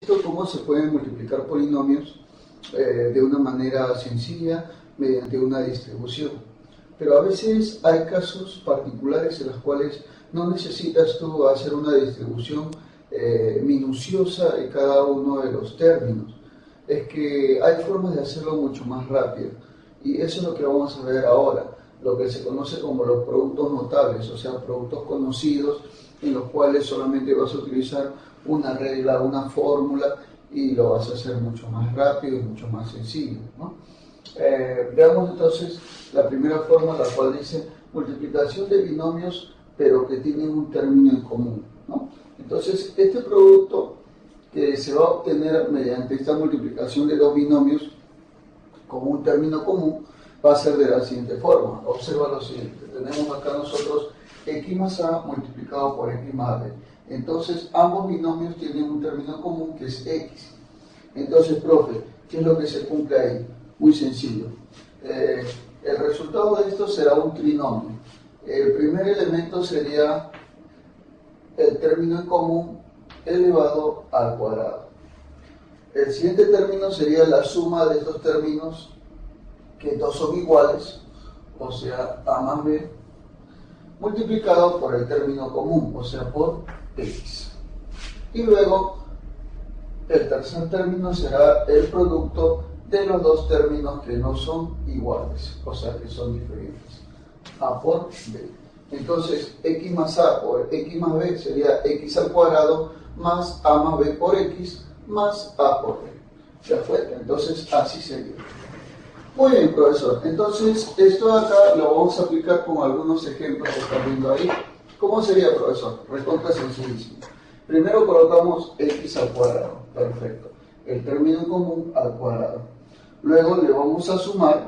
Cómo se pueden multiplicar polinomios de una manera sencilla mediante una distribución. Pero a veces hay casos particulares en los cuales no necesitas tú hacer una distribución minuciosa de cada uno de los términos. Es que hay formas de hacerlo mucho más rápido. Y eso es lo que vamos a ver ahora, lo que se conoce como los productos notables, o sea, productos conocidos en los cuales solamente vas a utilizar una regla, una fórmula y lo vas a hacer mucho más rápido y mucho más sencillo, ¿no? Veamos entonces la primera forma, la cual dice multiplicación de binomios pero que tienen un término en común, ¿no? Entonces este producto que se va a obtener mediante esta multiplicación de dos binomios con un término común va a ser de la siguiente forma. Observa lo siguiente, tenemos acá nosotros x más a multiplicado por x más b. Entonces ambos binomios tienen un término común que es x. Entonces, profe, ¿qué es lo que se cumple ahí? Muy sencillo. El resultado de esto será un trinomio. El primer elemento sería el término en común elevado al cuadrado. El siguiente término sería la suma de estos términos, que dos son iguales, o sea, a más b, multiplicado por el término común, o sea, por x. Y luego, el tercer término será el producto de los dos términos que no son iguales, o sea, que son diferentes, a por b. Entonces, x más a por x más b sería x al cuadrado más a más b por x más a por b. ¿Se das cuenta? Entonces, así sería. Muy bien, profesor. Entonces, esto acá lo vamos a aplicar con algunos ejemplos que están viendo ahí. ¿Cómo sería, profesor? Recontra sencillísimo. Primero colocamos x al cuadrado. Perfecto. El término en común al cuadrado. Luego le vamos a sumar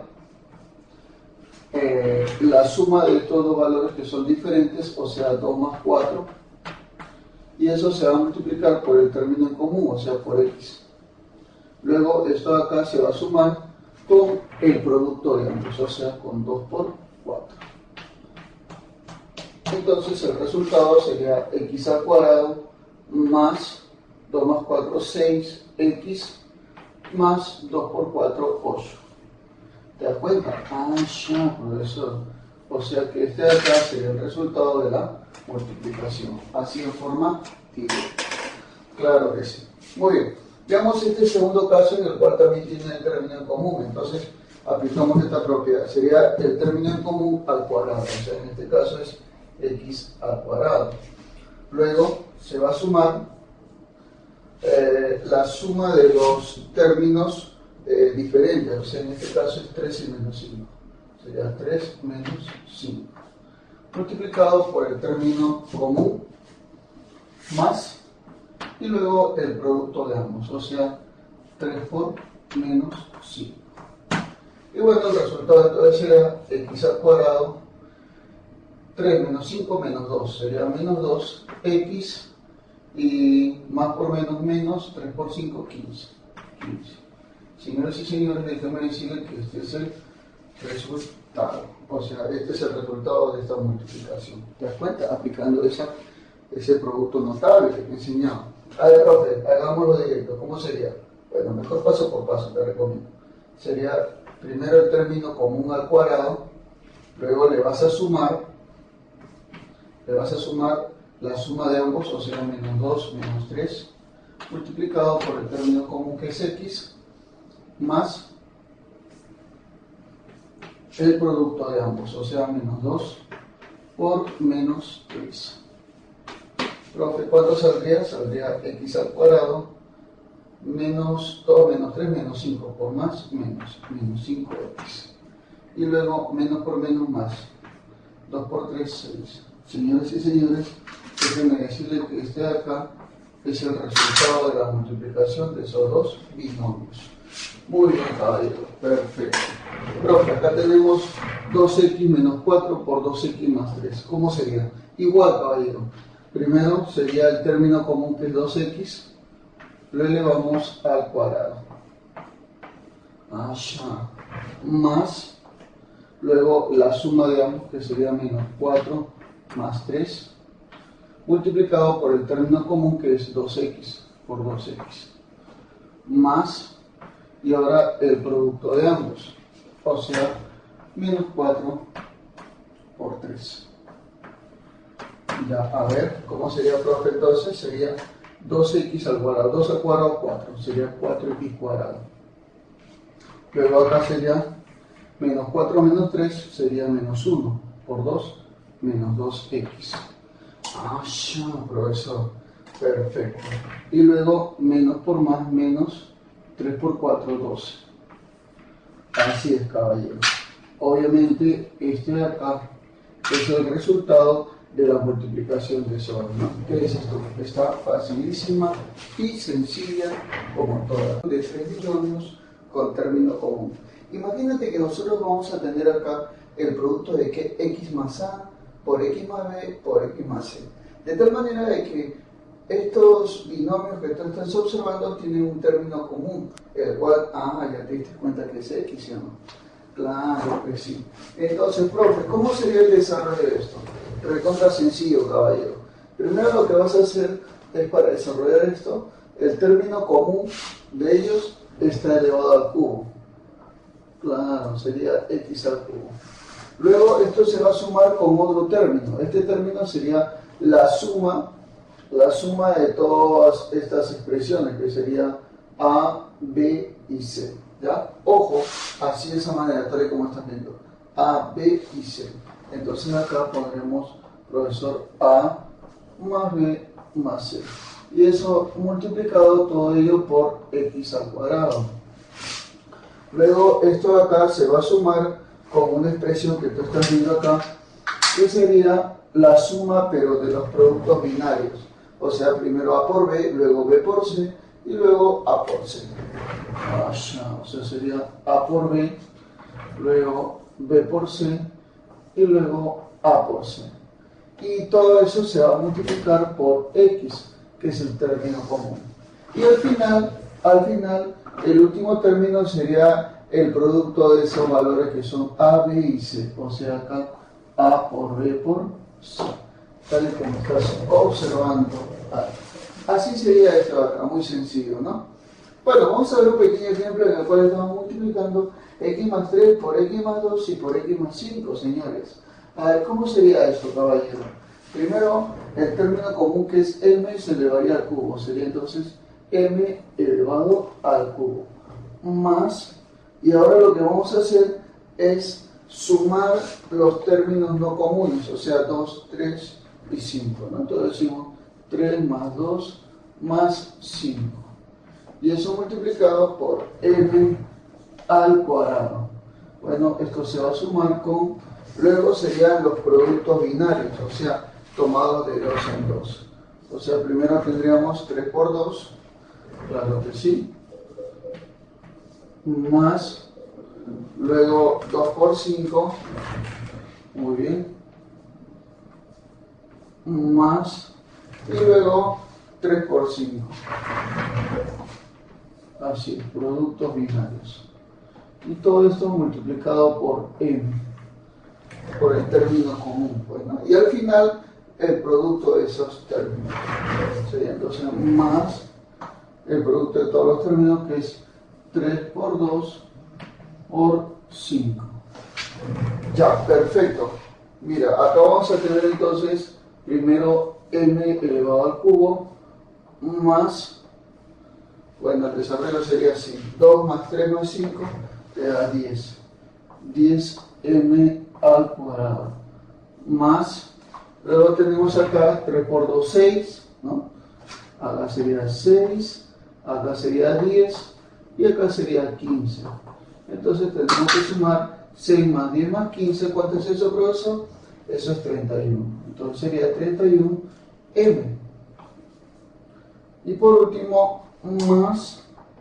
la suma de estos dos valores que son diferentes, o sea, 2 más 4. Y eso se va a multiplicar por el término en común, o sea, por x. Luego, esto de acá se va a sumar con el producto de ambos, o sea, con 2 por 4. Entonces el resultado sería x al cuadrado más 2 más 4, 6x más 2 por 4, 8. ¿Te das cuenta? Ah, ya, profesor. O sea que este de acá sería el resultado de la multiplicación, así en forma directa. Claro que sí. Muy bien. Veamos este segundo caso en el cual también tiene el término en común. Entonces aplicamos esta propiedad. Sería el término en común al cuadrado. O sea, en este caso es x al cuadrado. Luego se va a sumar la suma de los términos diferentes. O sea, en este caso es 3 y menos 5. Sería 3 menos 5. Multiplicado por el término común más y luego el producto de ambos, o sea, 3 por menos 5. Y bueno, el resultado entonces será x al cuadrado, 3 menos 5 menos 2, sería menos 2x, y más por menos, 3 por 5, 15. Señoras y señores, déjenme decirles que este es el resultado, o sea, este es el resultado de esta multiplicación. ¿Te das cuenta? Aplicando ese producto notable que te he enseñado. A ver, profe, hagámoslo directo. ¿Cómo sería? Bueno, mejor paso por paso, te recomiendo. Sería primero el término común al cuadrado, luego le vas a sumar la suma de ambos, o sea, menos 2 menos 3, multiplicado por el término común que es x, más el producto de ambos, o sea, menos 2 por menos 3. Profe, ¿cuánto saldría? Saldría x al cuadrado menos 2 menos 3 menos 5 por más menos 5x. Y luego menos por menos más 2 por 3, 6. Señores y señores, déjenme decirles que este de acá es el resultado de la multiplicación de esos dos binomios. Muy bien, caballero, perfecto. Profe, acá tenemos 2x menos 4 por 2x más 3. ¿Cómo sería? Igual, caballero. Primero sería el término común que es 2x, lo elevamos al cuadrado. Allá. Más, luego la suma de ambos que sería menos 4 más 3, multiplicado por el término común que es 2x por 2x. más, y ahora el producto de ambos, o sea, menos 4 por 3. Ya, a ver, ¿cómo sería, profe? Entonces sería 2x al cuadrado, 2 al cuadrado 4, sería 4x cuadrado. Luego acá sería menos 4 menos 3, sería menos 1 por 2, menos 2x. Ah, ya, profesor, perfecto. Y luego menos por más, menos 3 por 4, 12. Así es, caballero. Obviamente, este de acá es el resultado de la multiplicación de esos, ¿no? ¿Qué es esto? Está facilísima y sencilla como todas. De 3 binomios con término común. Imagínate que nosotros vamos a tener acá el producto de que x más a por x más b por x más c. De tal manera de que estos binomios que tú estás observando tienen un término común, el cual, ya te diste cuenta que es x, ¿sí o no? Claro que sí. Entonces, profe, ¿cómo sería el desarrollo de esto? Recontra sencillo, caballero. Primero lo que vas a hacer es, para desarrollar esto, el término común de ellos está elevado al cubo. Claro, sería x al cubo. Luego esto se va a sumar con otro término. Este término sería la suma de todas estas expresiones, que sería a, b y c. ¿Ya? Ojo, así de esa manera, tal y como están viendo. A, b y c. Entonces acá pondremos, profesor, a más b más c. Y eso multiplicado todo ello por x al cuadrado. Luego esto de acá se va a sumar con una expresión que tú estás viendo acá, que sería la suma pero de los productos binarios. O sea, primero a por b, luego b por c y luego a por c. O sea, sería a por b, luego b por c y luego a por c. Y todo eso se va a multiplicar por x, que es el término común. Y al final, el último término sería el producto de esos valores que son a, b y c. O sea, acá a por b por c. Tal y como estás observando. Así sería esto acá, muy sencillo, ¿no? Bueno, vamos a ver un pequeño ejemplo en el cual estamos multiplicando x más 3 por x más 2 y por x más 5, señores. A ver, ¿cómo sería esto, caballero? Primero, el término común, que es m, se elevaría al cubo. Sería entonces m elevado al cubo. Más, y ahora lo que vamos a hacer es sumar los términos no comunes, o sea, 2, 3 y 5, ¿no? Entonces decimos 3 más 2 más 5. Y eso multiplicado por m al cuadrado. Bueno, esto se va a sumar con, luego serían los productos binarios, o sea, tomados de 2 en 2. O sea, primero tendríamos 3 por 2, claro que sí, más, luego 2 por 5, muy bien, más, y luego 3 por 5. Así, productos binarios. Y todo esto multiplicado por m, por el término común. Pues, ¿no? Y al final, el producto de esos términos. Sería entonces más el producto de todos los términos, que es 3 por 2 por 5. Ya, perfecto. Mira, acá vamos a tener entonces primero m elevado al cubo más, bueno, el desarrollo sería así, 2 más 3 más 5 te da 10. 10m al cuadrado. Más, luego tenemos acá 3 por 2, 6, ¿no? Acá sería 6, acá sería 10 y acá sería 15. Entonces tendremos que sumar 6 más 10 más 15. ¿Cuánto es eso, profesor? Eso es 31. Entonces sería 31m. Y por último, más,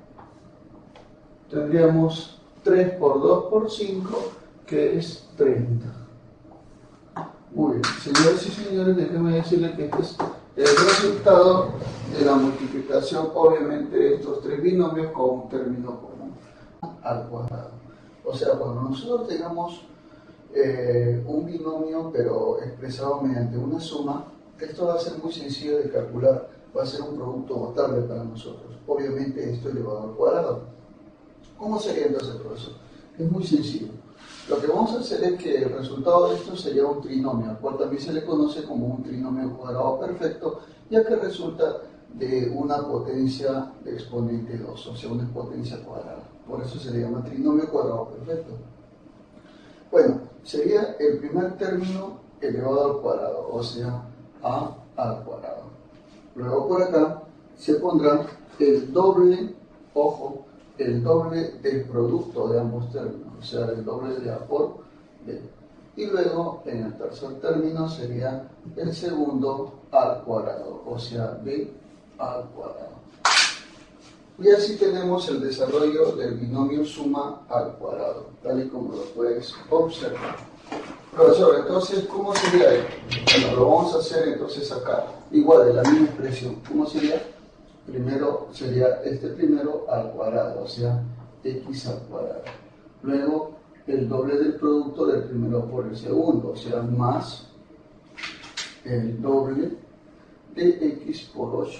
tendríamos 3 por 2 por 5, que es 30. Muy bien, señores y señores, déjenme decirles que este es el resultado de la multiplicación, obviamente, de estos tres binomios con un término común al cuadrado. O sea, cuando nosotros tengamos un binomio, pero expresado mediante una suma, esto va a ser muy sencillo de calcular. va a ser un producto botable para nosotros. Obviamente esto elevado al cuadrado. ¿Cómo sería entonces, profesor? Es muy sencillo. Lo que vamos a hacer es que el resultado de esto sería un trinomio, al cual también se le conoce como un trinomio cuadrado perfecto, ya que resulta de una potencia de exponente 2, o sea, una potencia cuadrada. Por eso se le llama trinomio cuadrado perfecto. Bueno, sería el primer término elevado al cuadrado, o sea, a al cuadrado. Luego por acá se pondrá el doble, ojo, el doble del producto de ambos términos, o sea, el doble de A por B. Y luego, en el tercer término, sería el segundo al cuadrado, o sea, B al cuadrado. Y así tenemos el desarrollo del binomio suma al cuadrado, tal y como lo puedes observar. Profesor, entonces, ¿cómo sería esto? Bueno, lo vamos a hacer entonces acá, igual de la misma expresión. ¿Cómo sería? Primero sería este primero al cuadrado, o sea, x al cuadrado. Luego, el doble del producto del primero por el segundo, o sea, más el doble de x por 8.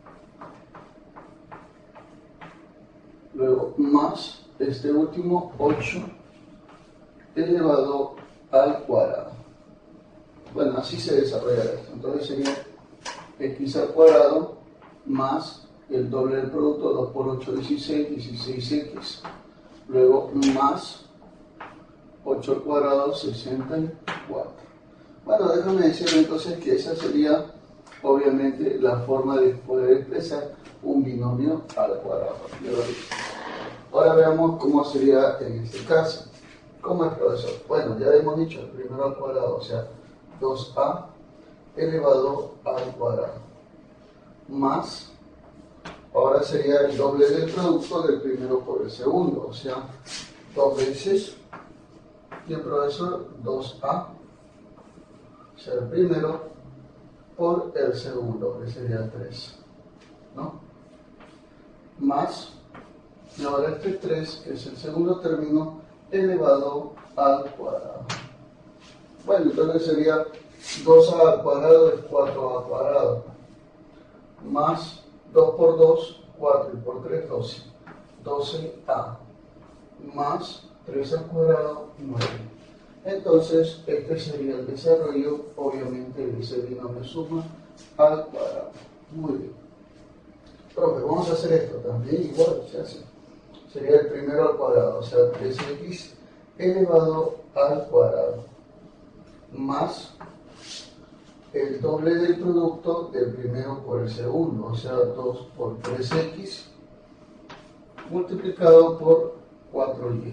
Luego, más este último 8 elevado al cuadrado. Bueno, así se desarrolla esto. Entonces sería x al cuadrado más el doble del producto, 2 por 8, 16, 16x. Luego más 8 al cuadrado, 64. Bueno, déjame decir entonces que esa sería obviamente la forma de poder expresar un binomio al cuadrado. Ahora veamos cómo sería en este caso. ¿Cómo es, profesor? Bueno, ya hemos dicho el primero al cuadrado, o sea, 2a elevado al cuadrado, más, ahora sería el doble del producto del primero por el segundo, o sea, 2 veces, y el profesor, 2a, o sea, el primero por el segundo, que sería 3, ¿no? Más, y ahora este 3, que es el segundo término, elevado al cuadrado. Bueno, entonces sería 2a al cuadrado es 4a al cuadrado, más 2 por 2, 4, y por 3, 12. 12a, más 3 al cuadrado, 9. Entonces, este sería el desarrollo, obviamente, de ese binomio suma al cuadrado. Muy bien. Profe, vamos a hacer esto también, igual se hace. Sería el primero al cuadrado, o sea, 3x elevado al cuadrado, más el doble del producto del primero por el segundo, o sea, 2 por 3x multiplicado por 4y,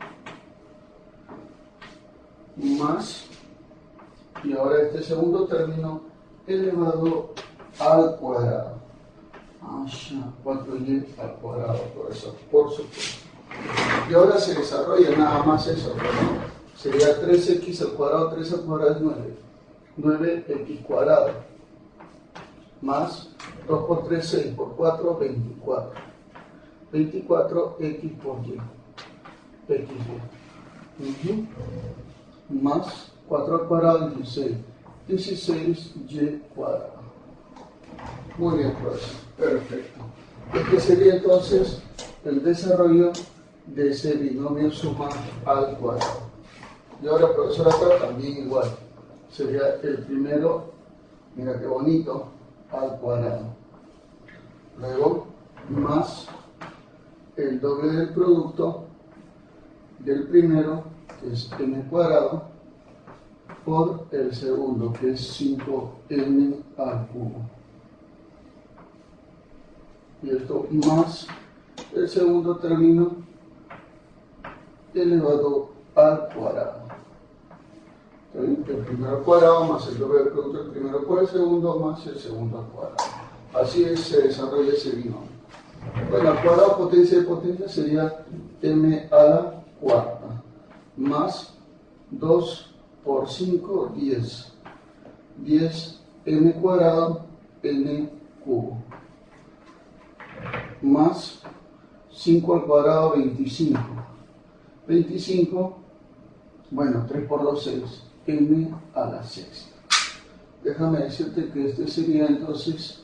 más, y ahora este segundo término elevado al cuadrado. 4y al cuadrado, profesor, por supuesto. Y ahora se desarrolla nada más eso, ¿no? Sería 3x al cuadrado, 3 al cuadrado es 9. 9x cuadrado, más 2 por 3, 6, por 4, 24. 24x por y, xy. Más 4 al cuadrado, 16. 16y cuadrado. Muy bien, profesor. Perfecto. Este sería entonces el desarrollo de ese binomio suma al cuadrado. Y ahora, profesor, acá también igual. Sería el primero, mira qué bonito, al cuadrado. Luego, más el doble del producto del primero, que es n cuadrado, por el segundo, que es 5n al cubo. Y esto más el segundo término elevado al cuadrado. El primero al cuadrado más el doble del producto del primero por el segundo más el segundo al cuadrado. Así se desarrolla ese binomio. Bueno, al cuadrado potencia de potencia sería m a la cuarta más 2 por 5, 10. 10 n cuadrado n cubo, más 5 al cuadrado, 25. 25, bueno, 3 por 2, 6. n a la sexta. Déjame decirte que este sería entonces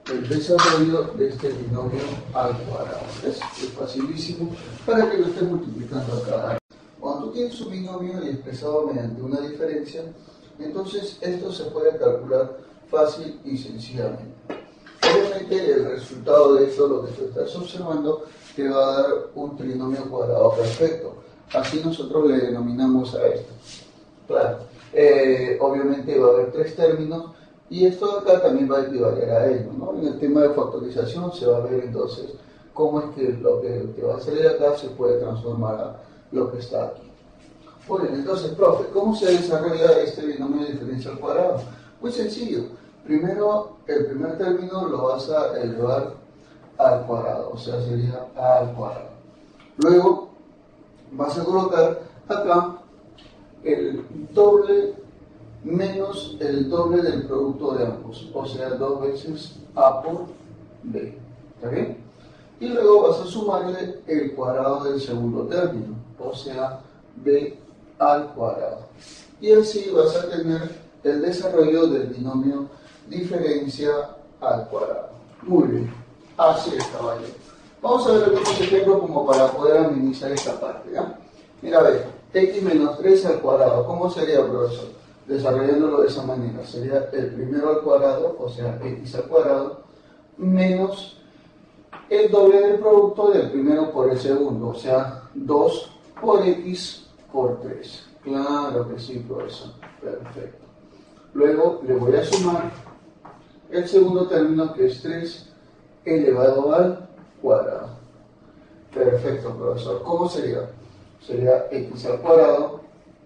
el desarrollo de este binomio al cuadrado. Es facilísimo para que lo estés multiplicando a cada raíz. Cuando tú tienes un binomio y expresado mediante una diferencia, entonces esto se puede calcular fácil y sencillamente. Obviamente el resultado de esto, lo que tú estás observando, te va a dar un trinomio cuadrado perfecto. Así nosotros le denominamos a esto. Claro, obviamente va a haber tres términos y esto de acá también va a equivaler a ello, ¿no? En el tema de factorización se va a ver entonces cómo es que lo que te va a salir acá se puede transformar a lo que está aquí. Muy bien, entonces, profe, ¿cómo se desarrolla este binomio de diferencia al cuadrado? Muy sencillo. Primero, el primer término lo vas a elevar al cuadrado, o sea, sería a al cuadrado. Luego, vas a colocar acá el doble menos el doble del producto de ambos, o sea, 2 veces a por b. ¿Está bien? Y luego vas a sumarle el cuadrado del segundo término, o sea, b al cuadrado. Y así vas a tener el desarrollo del binomio diferencia al cuadrado. Muy bien, así es, caballero. Vamos a ver algunos ejemplos como para poder amenizar esta parte, ¿ya? Mira, a ver, x menos 3 al cuadrado. ¿Cómo sería, profesor? Desarrollándolo de esa manera. Sería el primero al cuadrado, o sea, x al cuadrado, menos el doble del producto del primero por el segundo, o sea, 2 por x por 3. Claro que sí, profesor. Perfecto. Luego le voy a sumar el segundo término, que es 3 elevado al cuadrado. Perfecto, profesor. ¿Cómo sería? Sería x al cuadrado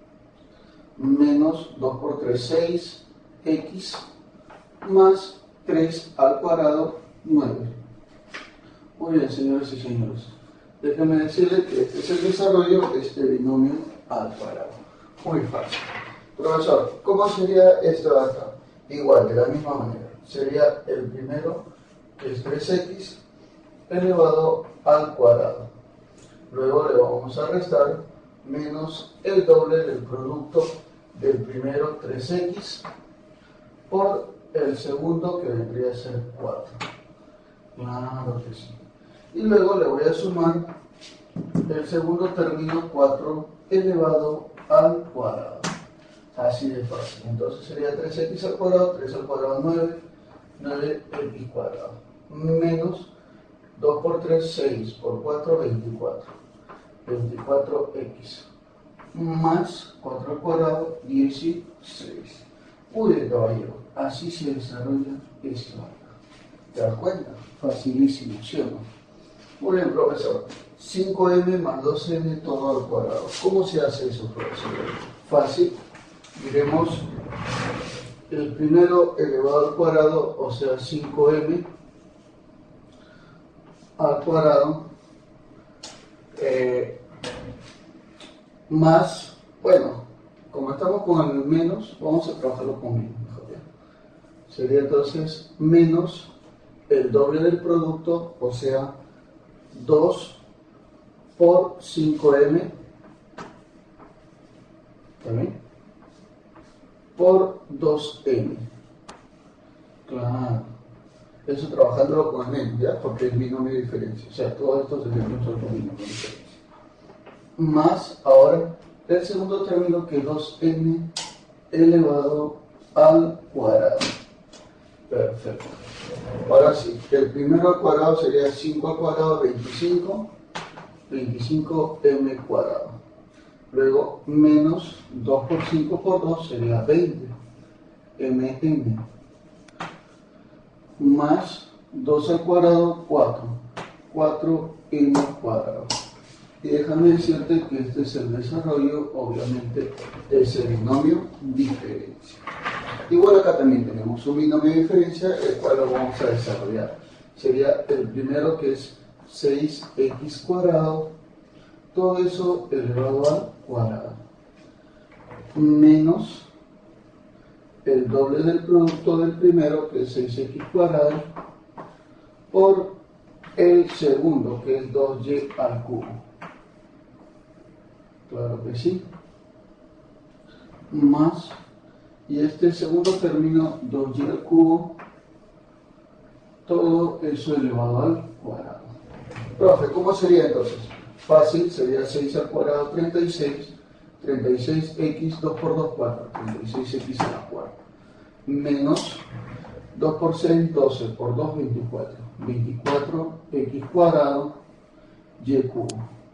menos 2 por 3, 6x más 3 al cuadrado, 9. Muy bien, señores y señores. Déjenme decirles que este es el desarrollo de este binomio al cuadrado. Muy fácil. Profesor, ¿cómo sería esto de acá? Igual, de la misma manera. Sería el primero, que es 3x elevado al cuadrado. Luego le vamos a restar menos el doble del producto del primero, 3x, por el segundo, que vendría a ser 4. Claro que sí. Y luego le voy a sumar el segundo término, 4 elevado al cuadrado. Así de fácil. Entonces sería 3x al cuadrado, 3 al cuadrado, 9, 9x cuadrado, menos 2 por 3, 6, por 4, 24, 24x, más 4 al cuadrado, 16. Muy bien, caballero, así se desarrolla esto. ¿Te das cuenta? Facilísimo, ¿sí o no? Muy bien, profesor. 5m más 2m todo al cuadrado. ¿Cómo se hace eso, profesor? Fácil. Diremos el primero elevado al cuadrado, o sea, 5m al cuadrado, más, bueno, como estamos con el menos, vamos a trabajarlo con menos. Sería entonces menos el doble del producto, o sea, 2 por 5m, ¿también? Por 2m. Claro. Eso trabajándolo con menos, ¿ya? Porque es binomio de diferencia. O sea, todos estos ejemplos son con binomio de diferencia. Más, ahora, el segundo término, que es 2m elevado al cuadrado. Perfecto. Ahora sí, el primero al cuadrado sería 5 al cuadrado, 25, 25m cuadrado. Luego, menos 2 por 5 por 2 sería 20, mn. Más 2 al cuadrado, 4, 4m cuadrado. Y déjame decirte que este es el desarrollo, obviamente, de ese binomio diferencia. Igual acá también tenemos un binomio de diferencia, el cual lo vamos a desarrollar. Sería el primero, que es 6x cuadrado, todo eso elevado al cuadrado, menos el doble del producto del primero, que es 6x cuadrado, por el segundo, que es 2y al cubo. Claro que sí. Más, y este segundo término, 2y al cubo, todo eso elevado al cuadrado. Profe, ¿cómo sería entonces? Fácil, sería 6 al cuadrado 36, 36x 2 por 2, 4, 36x a la cuarta, menos 2 por 6, 12, por 2, 24, 24x cuadrado y cubo,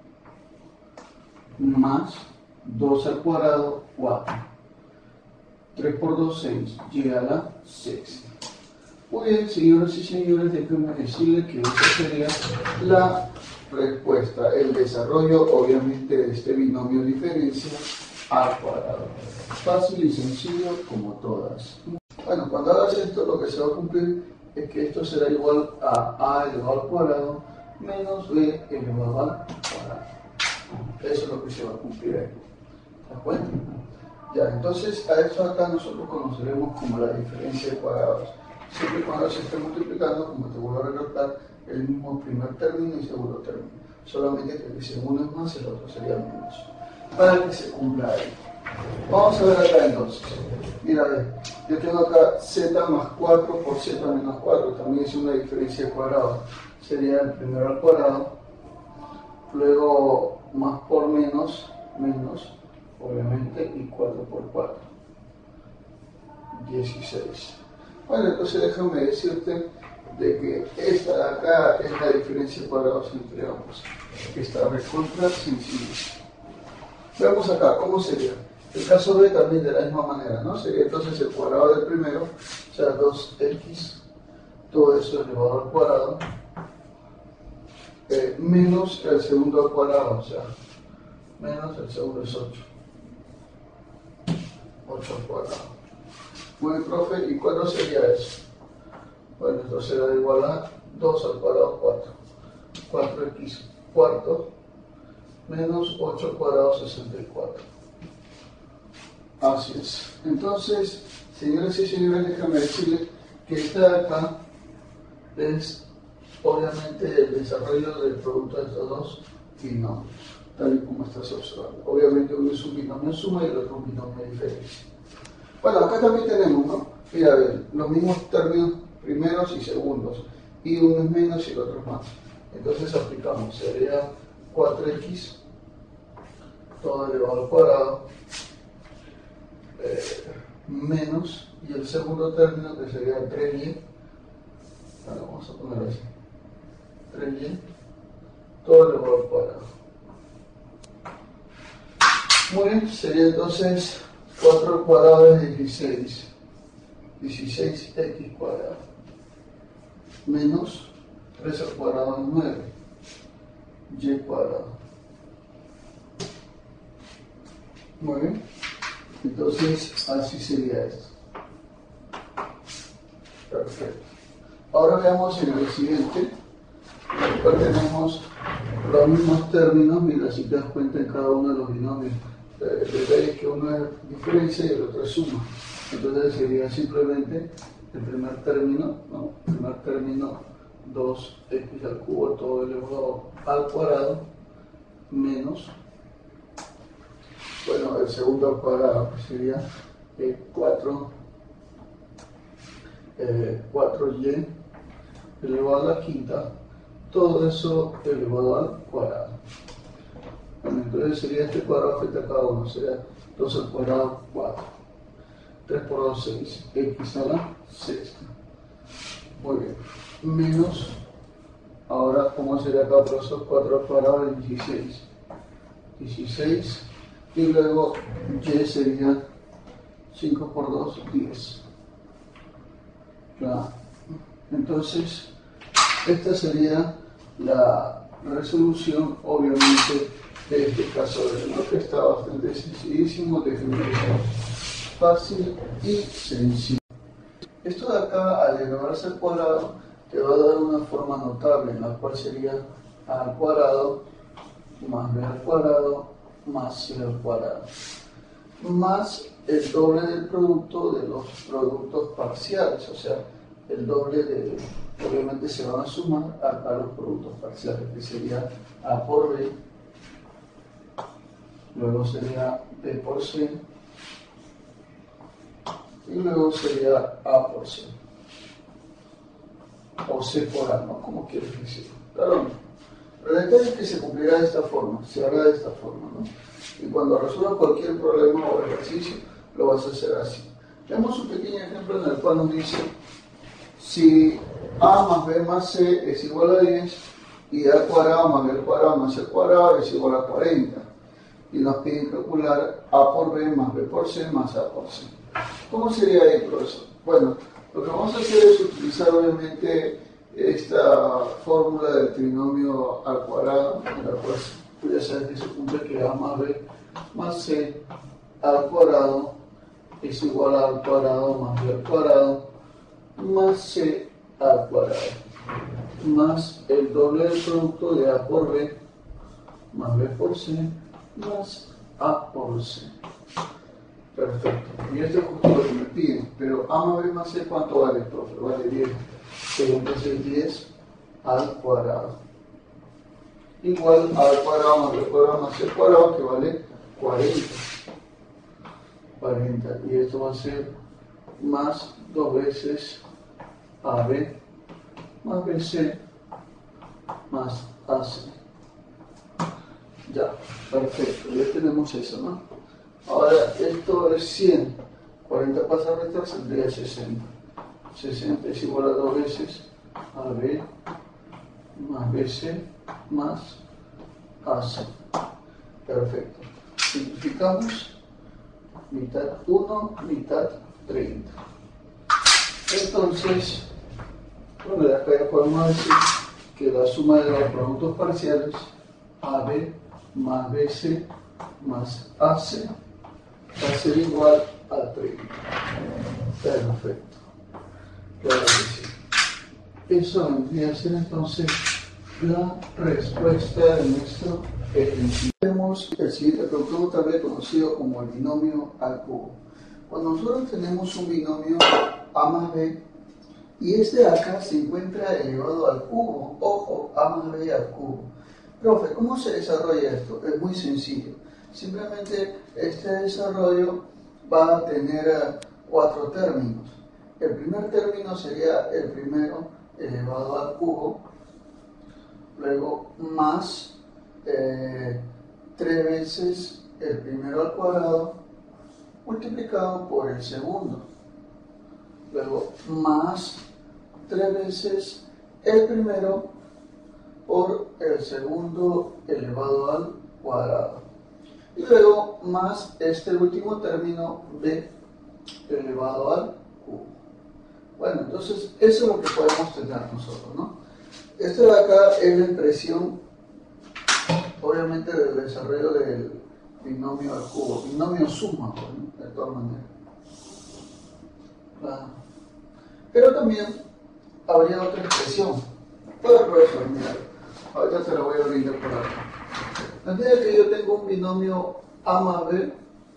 más 2 al cuadrado, 4, 3 por 2, 6, y a la sexta. Muy bien, señoras y señores, déjenme decirles que esa sería la respuesta, el desarrollo obviamente de este binomio diferencial al cuadrado. Fácil y sencillo como todas. Bueno, cuando hagas esto lo que se va a cumplir es que esto será igual a elevado al cuadrado menos b elevado al cuadrado. Eso es lo que se va a cumplir ahí. ¿Te das cuenta? Ya, entonces a esto acá nosotros conoceremos como la diferencia de cuadrados. Siempre y cuando se esté multiplicando, como te vuelvo a recordar, el mismo primer término y segundo término. Solamente que si uno es más, el otro sería menos. Para que se cumpla ahí. Vamos a ver acá entonces. Mira, yo tengo acá z más 4 por z menos 4. También es una diferencia de cuadrados. Sería el primero al cuadrado. Luego más por menos, menos, obviamente, y 4 por 4. 16. Bueno, entonces déjame decirte de que esta de acá es la diferencia de cuadrados entre ambos, que está recontra sencilla. Veamos acá, ¿cómo sería? El caso B también de la misma manera, ¿no? Sería entonces el cuadrado del primero, o sea, 2x, todo eso elevado al cuadrado, menos el segundo al cuadrado, o sea, menos el segundo es 8. 8 al cuadrado. Bueno, profe, ¿y cuánto sería eso? Bueno, esto será igual a 2 al cuadrado 4. 4x cuarto menos 8 al cuadrado 64. Así es. Entonces, señores y señores, déjenme decirles que esta de acá es obviamente el desarrollo del producto de estos dos binomios, tal y como estás observando. Obviamente uno es un binomio suma y el otro un binomio diferencia. Bueno, acá también tenemos, ¿no? Mira, a ver, los mismos términos primeros y segundos, y uno es menos y el otro es más. Entonces aplicamos, sería 4x todo elevado al cuadrado menos, y el segundo término que sería 3y, bueno, vamos a poner así, 3y todo elevado al cuadrado. Muy bien, sería entonces 4 al cuadrado es 16, 16x cuadrado, menos 3 al cuadrado es 9, y cuadrado. Muy bien, entonces así sería esto. Perfecto. Ahora veamos en el siguiente, en el cual tenemos los mismos términos. Mira, si te das cuenta en cada uno de los binomios, detalle que uno es diferencia y el otro es suma. Entonces sería simplemente el primer término, ¿no? El primer término 2x al cubo todo elevado al cuadrado menos, bueno, el segundo al cuadrado que sería 4y elevado a la quinta, todo eso elevado al cuadrado. Bueno, entonces sería este cuadrado frente a cada uno, sería 2 al cuadrado 4, 3 por 2 6, x a la sexta. Muy bien, menos, ahora ¿cómo sería acá? 4 al cuadrado de 16, 16, y luego y sería 5 por 2, 10. Claro. Entonces, esta sería la resolución, obviamente, de este caso de ¿no? Que está bastante sencillísimo, definitivo, fácil y sencillo. Esto de acá, al elevarse al cuadrado, te va a dar una forma notable, en la cual sería a al cuadrado más b al cuadrado más c al cuadrado, más el doble del producto de los productos parciales, o sea, el doble de, obviamente se van a sumar a los productos parciales, que sería a por b, luego sería b por c, y luego sería a por c. o C por A, ¿no? Como quieres decirlo. Claro, no. Pero el detalle es que se cumplirá de esta forma, se hará de esta forma, ¿no? Y cuando resuelvas cualquier problema o ejercicio, lo vas a hacer así. Tenemos un pequeño ejemplo en el cual nos dice, si A más B más C es igual a 10, y A cuadrado más B cuadrado más C cuadrado es igual a 40. Y nos piden calcular A por B más B por C más A por C. ¿Cómo sería ahí, profesor? Bueno, lo que vamos a hacer es utilizar obviamente esta fórmula del trinomio al cuadrado, en la cual tú ya sabes que se cumple que A más B más C al cuadrado es igual a al cuadrado más B al cuadrado más C al cuadrado más el doble del producto de A por B más B por C más A por C. Perfecto. Y esto es justo lo que me piden. Pero A más B más C, ¿cuánto vale, profe? Vale 10. Pero entonces 10 al cuadrado. Igual a al cuadrado más B cuadrado más C cuadrado, que vale 40. 40. Y esto va a ser más 2 veces AB más BC más AC. Ya, perfecto. Ya tenemos eso, ¿no? Ahora, esto es 100. 40 pasa a restar, saldría 60. 60 es igual a 2 veces AB más BC más AC. Perfecto. Simplificamos. Mitad 1, mitad 30. Entonces, bueno, de acá ya podemos decir que la suma de los productos parciales AB más BC más AC va a ser igual a 30. Perfecto. Claro que sí. Eso vendría a ser entonces la respuesta de nuestro ejercicio. Tenemos el siguiente producto, también conocido como el binomio al cubo. Cuando nosotros tenemos un binomio A más B, y este de acá se encuentra elevado al cubo, ojo, A más B al cubo. Profe, ¿cómo se desarrolla esto? Es muy sencillo. Simplemente este desarrollo va a tener 4 términos. El primer término sería el primero elevado al cubo, luego más 3 veces el primero al cuadrado multiplicado por el segundo, luego más 3 veces el primero por el segundo elevado al cuadrado, y luego más este último término b elevado al cubo. Bueno, entonces eso es lo que podemos tener nosotros, ¿no? Esto de acá es la expresión, obviamente, del desarrollo del binomio al cubo, binomio suma, ¿no? De todas maneras. Pero también habría otra expresión. Todo el profesor, mira, ahorita te la voy a brindar por acá. Imagina que yo tengo un binomio A más B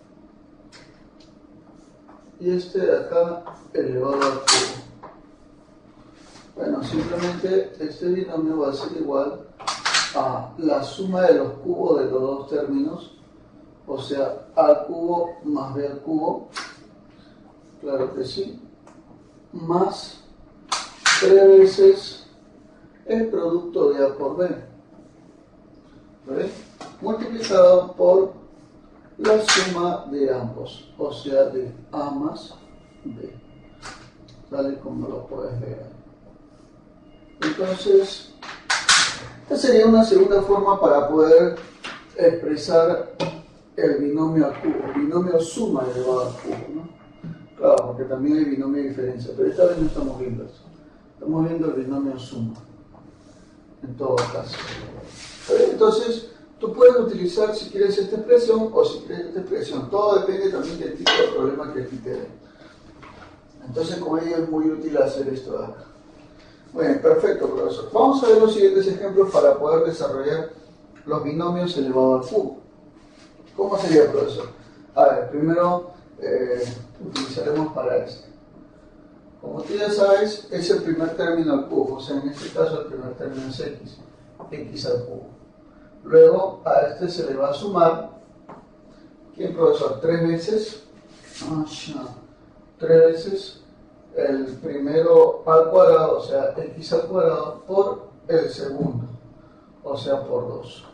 y este de acá elevado al cubo. Bueno, simplemente este binomio va a ser igual a la suma de los cubos de los dos términos, o sea, A al cubo más B al cubo, claro que sí, más 3 veces el producto de A por B, ¿vale? Multiplicado por la suma de ambos, o sea, de A más B, tal y como lo puedes ver. Entonces, esta sería una segunda forma para poder expresar el binomio al cubo, binomio suma elevado al cubo, ¿no? Claro, porque también hay binomio de diferencia, pero esta vez no estamos viendo eso. Estamos viendo el binomio suma, en todo caso. Entonces, tú puedes utilizar si quieres esta expresión o si quieres esta expresión. Todo depende también del tipo de problema que a ti te den. Entonces, con ello es muy útil hacer esto de acá. Bueno, perfecto, profesor. Vamos a ver los siguientes ejemplos para poder desarrollar los binomios elevados al cubo. ¿Cómo sería, profesor? A ver, primero utilizaremos para esto. Como tú ya sabes, es el primer término al cubo, o sea, en este caso el primer término es x al cubo. Luego a este se le va a sumar, ¿quién, profesor? 3 veces, 3 veces el primero al cuadrado, o sea, x al cuadrado, por el segundo, o sea, por 2.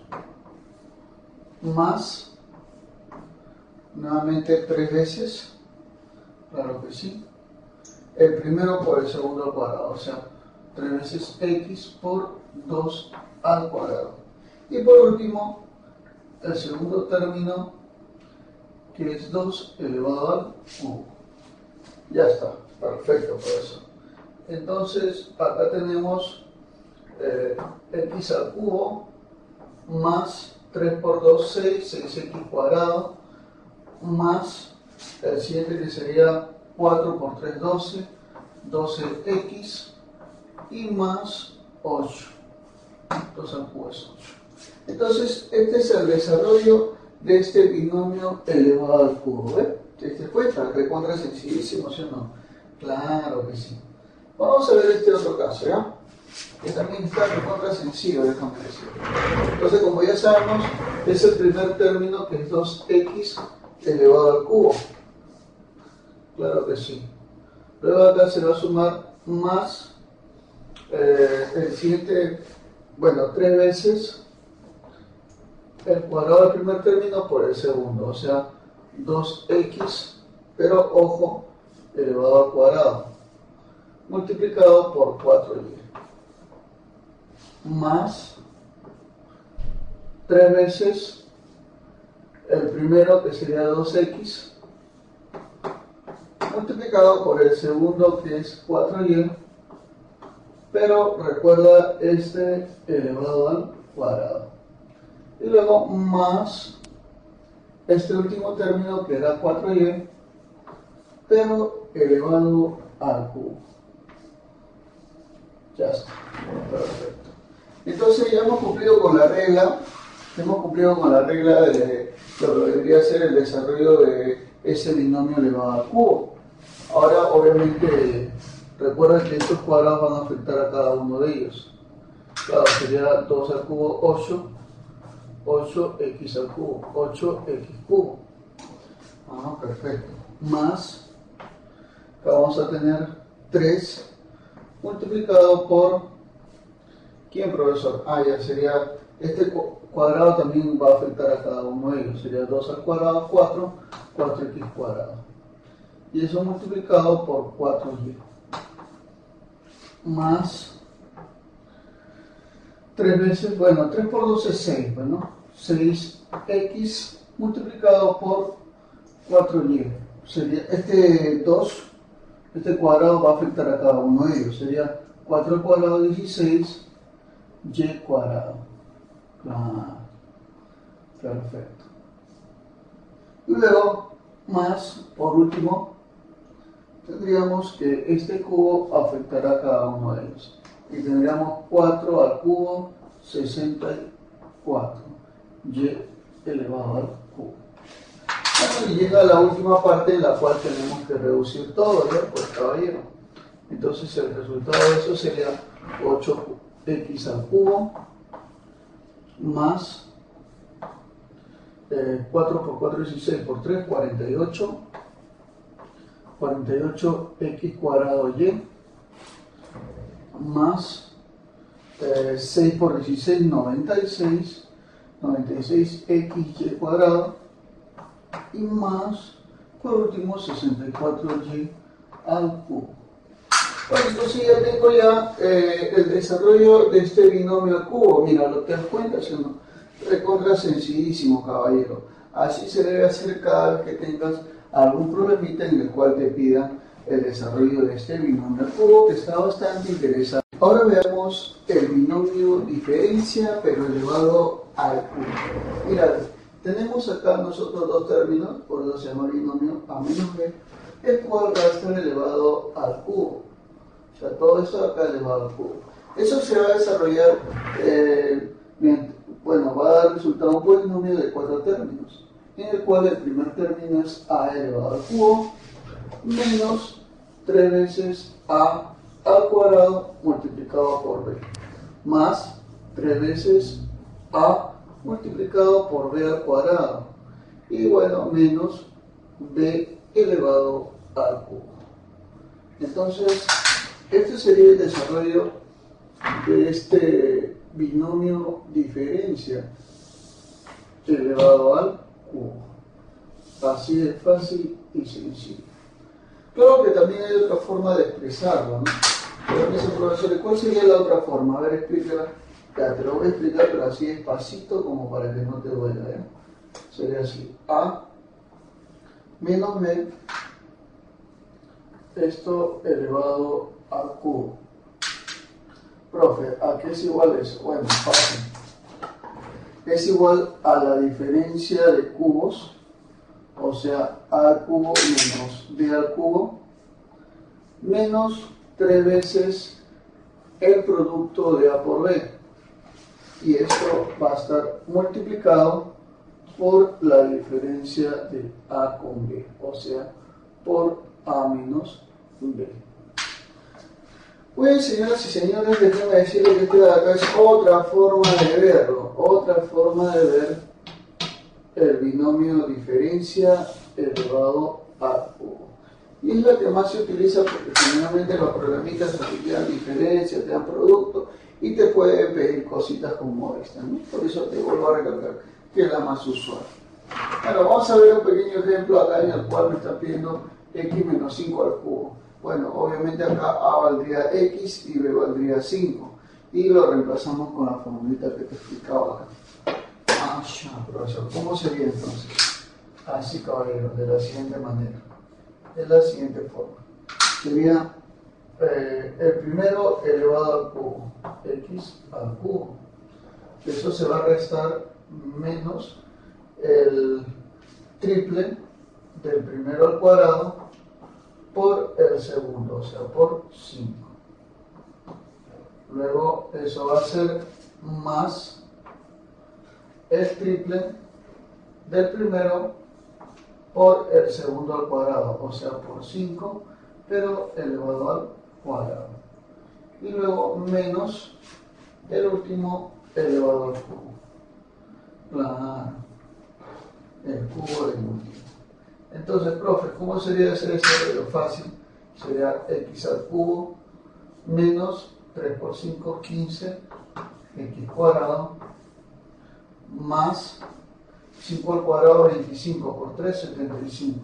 Más, nuevamente 3 veces, claro que sí, el primero por el segundo al cuadrado, o sea, 3 veces x por 2 al cuadrado. Y por último, el segundo término, que es 2 elevado al cubo. Ya está, perfecto por eso. Entonces, acá tenemos x al cubo más 3 por 2, 6, 6x cuadrado, más el siguiente que sería 4 por 3, 12, 12x, y más 8. 2 al cubo es 8. Entonces, este es el desarrollo de este binomio elevado al cubo. ¿Ves? Este fue recontra sencillísimo, ¿sí o no? Claro que sí. Vamos a ver este otro caso, ¿ya? Que también está recontra sencillo, déjame decir. Entonces, como ya sabemos, es el primer término, que es 2x elevado al cubo. Claro que sí. Luego acá se va a sumar más el siguiente, bueno, 3 veces el cuadrado del primer término por el segundo, o sea, 2x, pero ojo, elevado al cuadrado, multiplicado por 4y, más 3 veces el primero, que sería 2x, multiplicado por el segundo, que es 4y, pero recuerda este elevado al cuadrado. Y luego más este último término, que era 4y, pero elevado al cubo. Ya está, perfecto. Entonces ya hemos cumplido con la regla, de lo que debería ser el desarrollo de ese binomio elevado al cubo. Ahora, obviamente, recuerda que estos cuadrados van a afectar a cada uno de ellos. Claro, sería 2 al cubo 8, 8x al cubo, 8x cubo. Perfecto. Más, acá vamos a tener 3 multiplicado por, ¿quién, profesor? Ya sería, este cuadrado también va a afectar a cada uno de ellos. Sería 2 al cuadrado, 4, 4x cuadrado. Y eso multiplicado por 4y. Más 3 veces, bueno, 3 por 2 es 6, bueno, 6x multiplicado por 4y. Sería este cuadrado va a afectar a cada uno de ellos. Sería 4 al cuadrado 16, y cuadrado. Claro, perfecto. Y luego, más, por último, tendríamos que este cubo afectará a cada uno de ellos. Y tendríamos 4 al cubo, 64, y elevado al cubo. Bueno, y llega la última parte en la cual tenemos que reducir todo, ¿ya? Pues caballero. Entonces el resultado de eso sería 8x al cubo más 4 por 4, 16 por 3, 48. 48x cuadrado y más 6 por 16, 96, 96xy cuadrado, y más, por último, 64y al cubo. Bueno, entonces ya tengo el desarrollo de este binomio al cubo. Mira, lo que das cuenta, ¿sí o no? Recontra sencillísimo, caballero. Así se debe hacer cada vez que tengas algún problemita en el cual te pidan el desarrollo de este binomio al cubo, que está bastante interesante. Ahora veamos el binomio diferencia, pero elevado al cubo. Mirad, tenemos acá nosotros dos términos, por eso se llama binomio a menos b, el cual va a estar elevado al cubo. O sea, todo esto acá elevado al cubo. Eso se va a desarrollar, bueno, va a dar resultado un polinomio de 4 términos, en el cual el primer término es a elevado al cubo menos 3 veces a al cuadrado multiplicado por b, más 3 veces a multiplicado por b al cuadrado, y bueno, menos b elevado al cubo. Entonces, este sería el desarrollo de este binomio diferencia elevado al cubo. Así de fácil y sencillo. Claro que también hay otra forma de expresarlo, ¿no? Pero me dice, profesor, ¿cuál sería la otra forma? A ver, explícala. Ya, te lo voy a explicar, pero así despacito como para que no te duela, ¿eh? Sería así, A menos B, esto elevado al cubo. Profe, ¿a qué es igual eso? Bueno, fácil. Es igual a la diferencia de cubos, o sea, A al cubo menos B al cubo, menos 3 veces el producto de A por B. Y esto va a estar multiplicado por la diferencia de A con B, o sea, por A menos B. Pues, señoras y señores, déjenme decirles que esta de acá es otra forma de verlo, otra forma de ver el binomio diferencia elevado al cubo. Y es la que más se utiliza porque generalmente los programitas te dan diferencia, te dan producto y te pueden pedir cositas como esta, ¿no? Por eso te vuelvo a recalcar que es la más usual. Bueno, vamos a ver un pequeño ejemplo acá en el cual me está pidiendo x menos 5 al cubo. Bueno, obviamente acá A valdría x y B valdría 5. Y lo reemplazamos con la formulita que te explicaba acá. Ah, ya, profesor. ¿Cómo sería entonces? Así, caballeros, de la siguiente manera. De la siguiente forma. Sería el primero elevado al cubo. X al cubo. Eso se va a restar menos el triple del primero al cuadrado por el segundo, o sea, por 5. Luego eso va a ser más el triple del primero por el segundo al cuadrado, o sea, por 5, pero elevado al cuadrado. Y luego menos el último elevado al cubo. Claro, el cubo del último. Entonces, profe, ¿cómo sería hacer esto de lo fácil? Sería x al cubo menos 3 por 5, 15, x cuadrado, más 5 al cuadrado, 25 por 3, 75.